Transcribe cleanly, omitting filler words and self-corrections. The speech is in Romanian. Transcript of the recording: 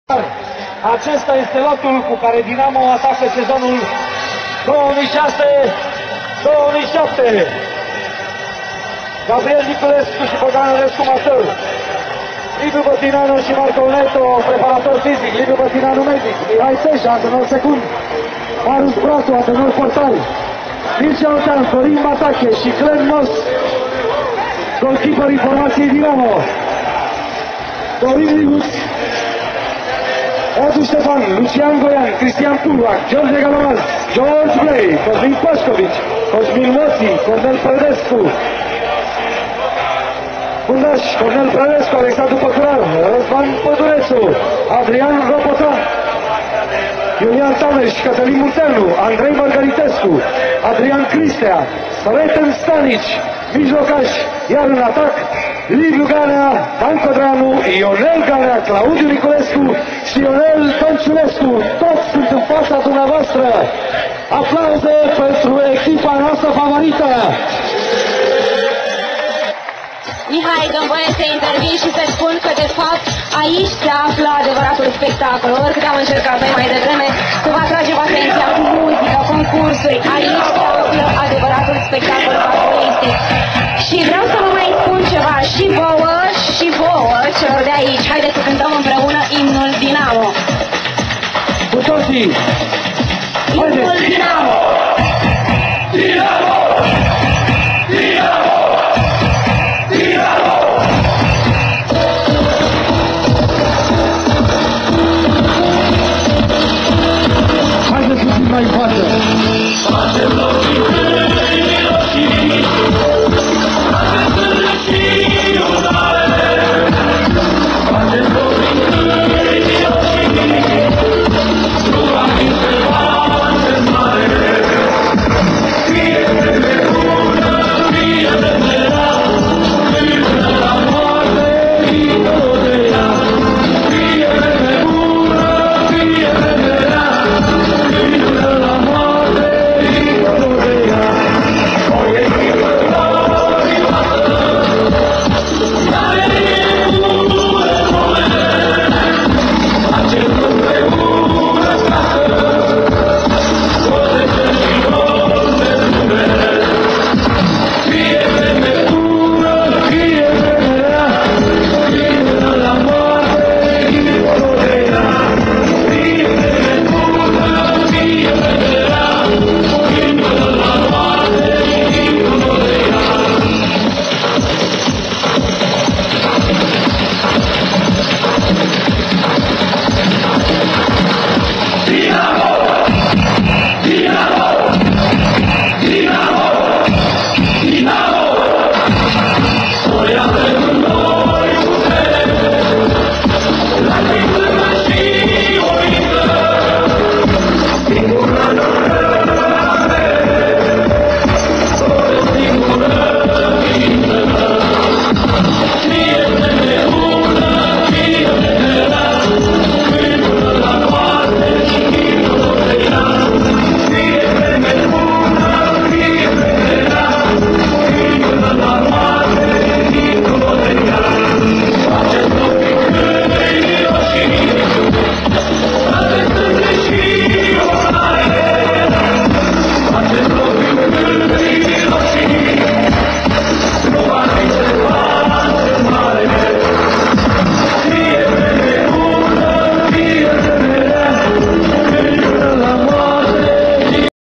Acesta este lotul cu care Dinamo atacă sezonul 2006-2007. Gabriel Niculescu și Bogdan Răscu, masăr. Liviu Bătinanu și Marco Neto, preparator fizic. Liviu Bătinanu, medic. Mihai Seja, antrenor secund. Marius Brasu, antrenor portar. Mircea Otean, Florin Matache și Glenn Moss, golkeeperii formației Dinamo. Dorin Libuț, Odu Ștefan, Lucian Goian, Cristian Pulvac, George Galamaz, George Blei, Cosmin Pașcovici, Cosmin Moții, Cornel Prădescu, Fundaș, Cornel Prădescu, Alexandru Păcurar, Răzvan Pădurețu, Adrian Ropotan, Iulian Tameș, Cătălin Munteanu, Andrei Margaritescu, Adrian Cristea, Săreten Stanici, mijlocaș, iar în atac, Liviu Ganea, Dan Codranu, Ionel Ganea, Claudiu Niculescu și Ionel Tănciulescu. Toți sunt în fața dumneavoastră. Aplauze pentru echipa noastră favorită. Mihai, dă-mi voie să intervin și să spun că, de fapt, aici se află adevăratul spectacol. Oricât am încercat noi mai devreme să vă atragem atenția cu muzică, concursuri, aici se află adevăratul spectacol favoristic. Și vreau să vă mai spun ceva și vouă, celor de aici. Haideți să cântăm împreună imnul Dinamo. Cu toții! Imnul Dinamo!